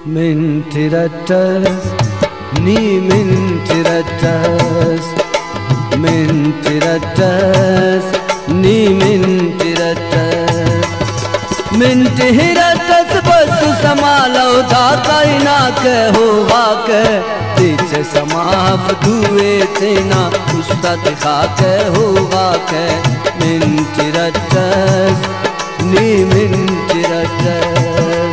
Mintirattas, ni mintirattas, mintirattas, ni mintirattas, mintirattas बस समालो दाता ना कहो वाक पीछे समाफ दुए तेना उस्ताद खाक हो वाक mintirattas, ni mintirattas,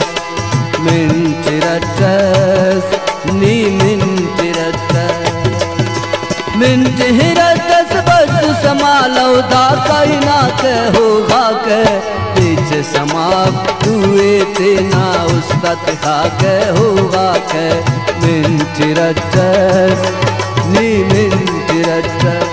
mintirattas, ni mintirattas, mintirattas बस समालो दाता ना कहो वाक पीछे समाफ दुए तेना उस्ताद खाक हो वाक mintirattas, ni mintirattas.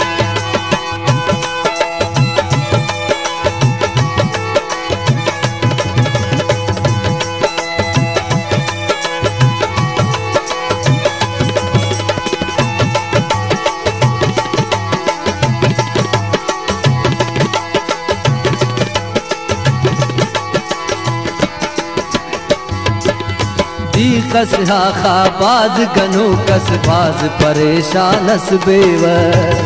कस हा बाज गनो कस बाज परेशान हस बेवस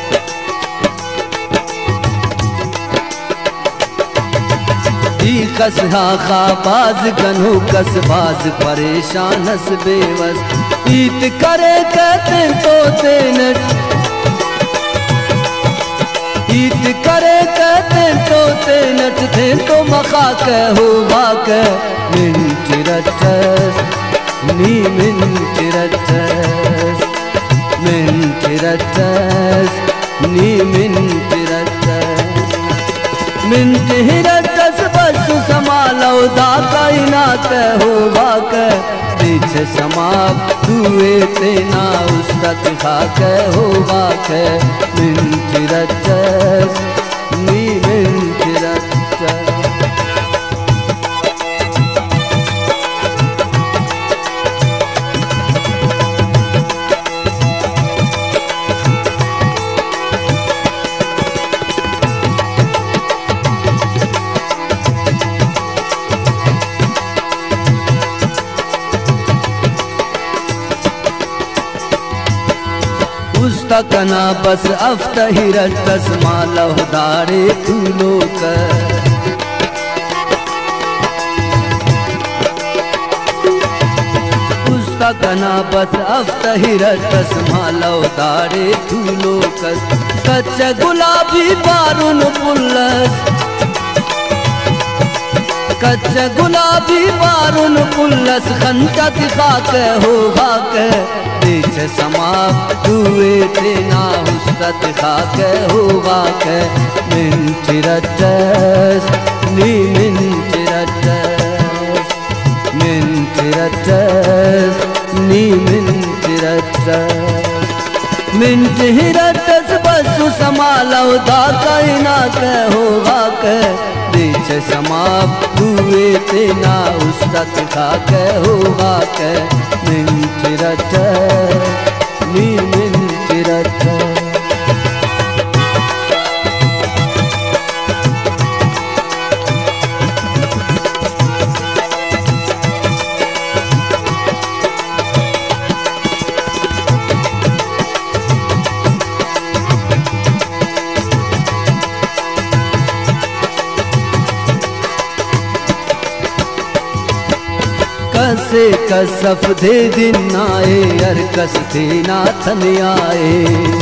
कस हा बाज गनो कस बाज परेशान हस बेवस ईत करे कहते तो तेन ईत करे कहते तो तेनट थे तो मखा कहो वाक mintirattas, ni mintirattas, mintirattas, ni mintirattas, mintirattas बस समालो दाता ना कहो वाक पीछे समाप दुए तेना उस्ताद खाक हो वाक mintirattas, ni mintirattas. कना बस अफ्तहिरत्तस मालह दारे तूलो कर कना बस अफ्तहिरत्तस मालह दारे तूलो कर कच्चा गुलाबी बारुन पुल्लस कच्चा गुलाबी बारुन पुल्लस खंता दिखाक हो वाक पीछे समाप दुए तेना उस्ताद खाक हो वाक mintirattas, ni mintirattas, mintirattas, ni mintirattas, mintirattas बस समालो दाता ना कहो वाक पीछे समाप दुए तेना उस्ताद खाक हो वाक mintirattas, ni mintirattas. कसे कसफ दे दिन आए अर कस थे नाथन आए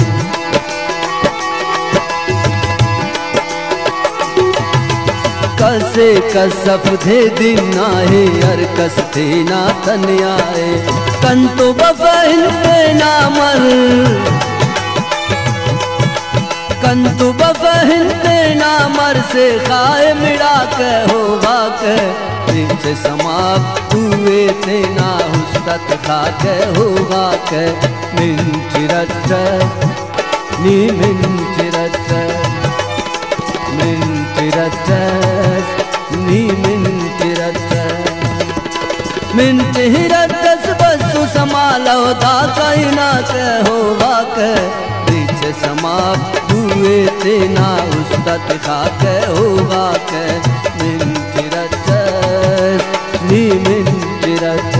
कसे कसफ दे दिन आए अर कस थे नाथन आए कंतो बफहिन पे नामर कंतु बफहिन पे नामर से खाए मिड़ा कहो वाक पीछे समाप दुए तेना उस्ताद खाक हो वाक mintirattas, ni mintirattas, mintirattas, ni mintirattas, mintirattas बस समालो दाता ना कहो वाक पीछे समाप दुए तेना उस्ताद खाक हो वाक mintirattas, ni mintirattas. रट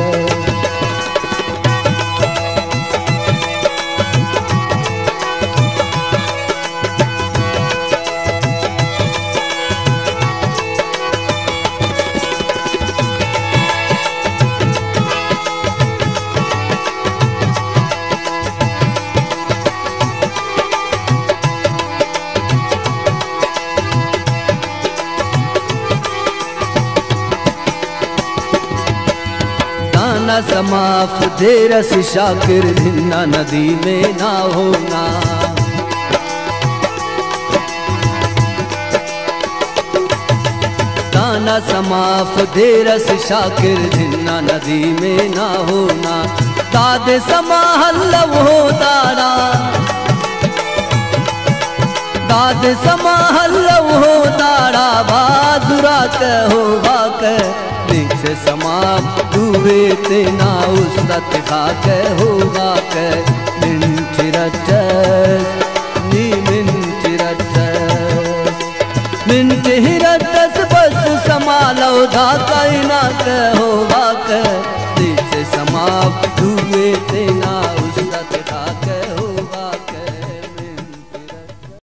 दाना समाफ दे रस शाकिर धिन्ना नदी में ना होना। दाना समाफ दे रस शाकिर धिन्ना नदी में ना होना। दादे समा हल्लव हो दारा, दादे समा हल्लव हो दारा बाजुरा कहो वाक से समाप दुए तेना उस्तत खाक होगा के मिंट रटस नी मिंट रटस मिंट ही रटस बस समालो धा कायना होगा